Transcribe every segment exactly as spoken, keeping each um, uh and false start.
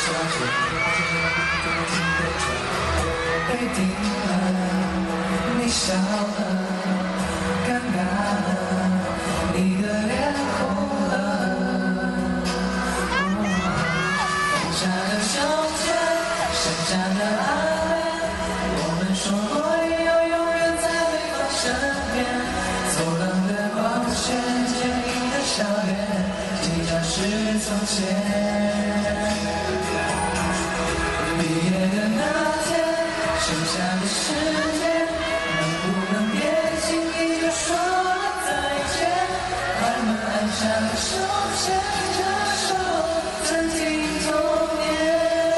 小姐，我记得着，被定了，你笑了，尴尬了，你的脸红了。放下的秋千，剩下的爱恋，我们说过以后永远在对方身边。走廊的光线，坚硬的笑脸，记得是从前。毕业的那天，剩下的时间，能不能别轻易就说再见？快门按下了手牵着手，暂停童年。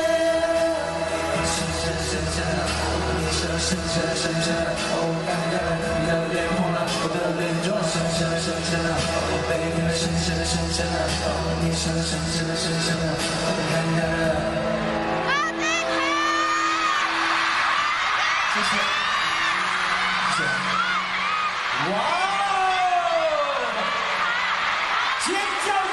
剩下剩下，你说剩下剩下，哦，尴尬了，你的脸红了，我的脸肿了。剩下剩下，哦，被你们剩下的剩下的，哦，你说剩下的剩下的，我尴尬了。谢谢，谢谢。哇哦！尖叫！